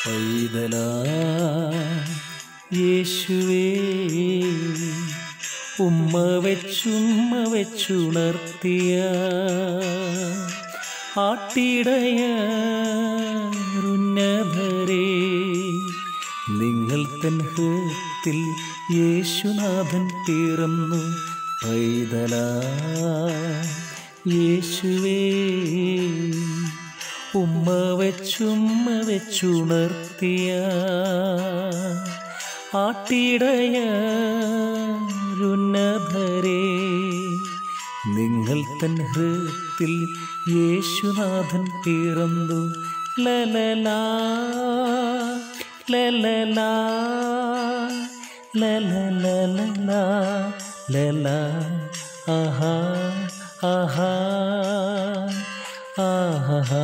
പൈതലാ യേശുവേ, ഉമ്മ വെച്ചുണർത്തിയ ആട്ടിടയരുന്നതരേ, നിങ്ങൾ തൻ ഹൃത്തിൽ യേശുനാഥൻ പിറന്നു. പൈതലാ യേശുവേ, ഉമ്മ വെച്ചുണർത്തിയ ആട്ടിടയരുന്നതരേ, നിങ്ങൾ തൻ ഹൃത്തിൽ യേശുനാഥൻ പിറന്നു. ലലലാ ലലലാ ലലലാ ലലാ, ആഹാ ആഹാ ആഹാ.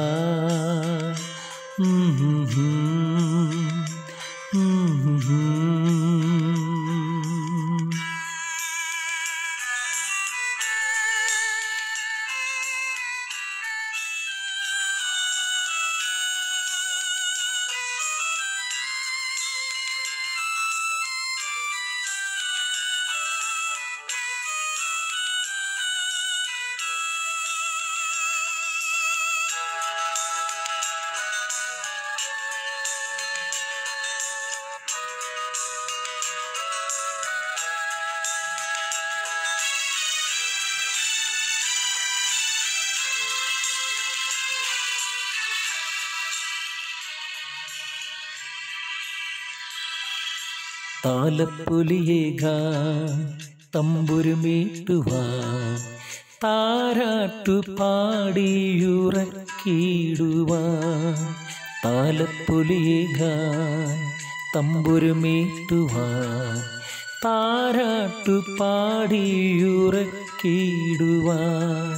താലപ്പൊലിയേകാൻ തമ്പുരുമീട്ടുവാൻ, താരാട്ടു പാടിയുറക്കിടുവാൻ. താലപ്പൊലിയേകാൻ തമ്പുരുമീട്ടുവാൻ, താരാട്ടു പാടിയുറക്കിടുവാൻ.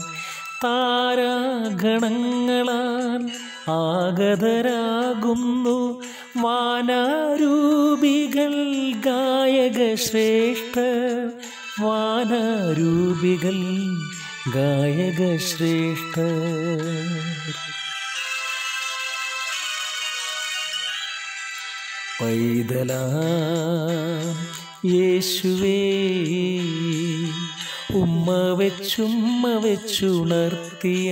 താരാഗണങ്ങളാൽ ആഗതരാകുന്നു വാനരൂപികൾ ഗായകശ്രേഷ്ഠർ, വാനരൂപികൾ ഗായകശ്രേഷ്ഠർ. പൈതലാ യേശുവേ, ഉമ്മ വെച്ചുണർത്തിയ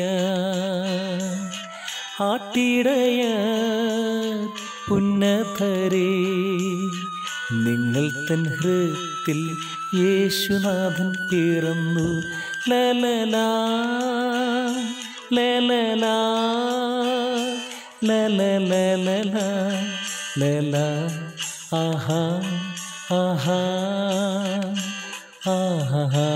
ആട്ടിടയരുന്നതരേ, നിങ്ങൾ തൻ ഹൃത്തിൽ യേശുനാഥൻ പിറന്നു. ലലലാ ലലലാ ലലലാ ലലാ, ആഹാ ആഹാ ആഹാ.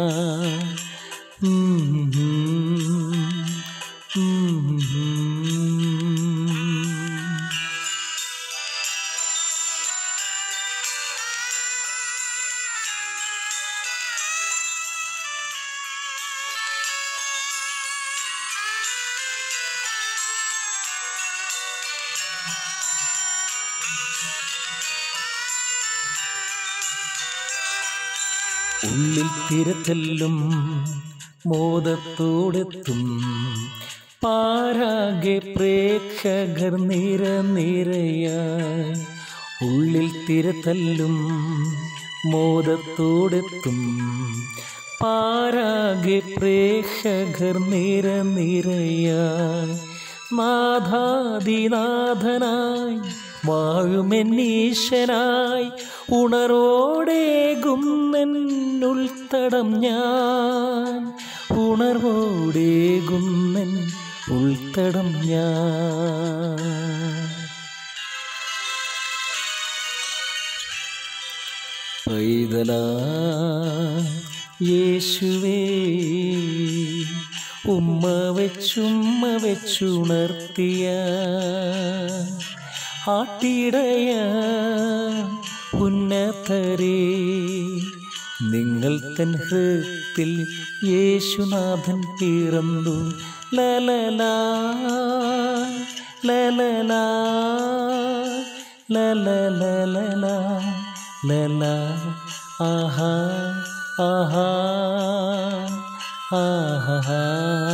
ഉള്ളിൽ തിരച്ചെല്ലും മോദത്തോടെത്തും പാരാകെ പ്രേക്ഷകർ നിരയായി. ഉള്ളിൽ തിരത്തല്ലും മോദത്തോടെത്തും പാരാകെ പ്രേക്ഷകർ നിരയായി. നാഥാദിനാഥനായി വാഴുമെന്നീശനായി ഉണർവോടേകുന്നെന്നുൾത്തടം ഞാൻ, ഉണർവോടേകുന്നെൻ ഉൾത്തടം ഞാൻ. പൈതലാ യേശുവേ, ഉമ്മ വെച്ചുണർത്തിയ ആട്ടിടയരുന്നതരേ, നിങ്ങൾ തൻ ഹൃത്തിൽ യേശുനാഥൻ പിറന്നു. ലലലാ ലലലാ ലലലാ ലലാ, ആഹാ ആഹാ ആഹാ.